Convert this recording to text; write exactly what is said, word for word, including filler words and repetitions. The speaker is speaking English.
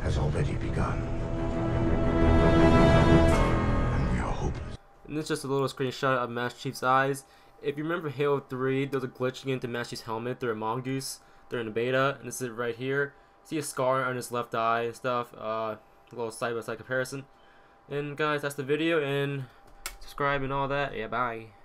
has already begun. And we are hopeless. And this is just a little screenshot of Master Chief's eyes. If you remember Halo three, there was a glitch into Master Chief's helmet through a mongoose during the beta, and this is it right here. See a scar on his left eye and stuff. Uh, a little side by side comparison. And guys, that's the video, and subscribe and all that. Yeah, bye.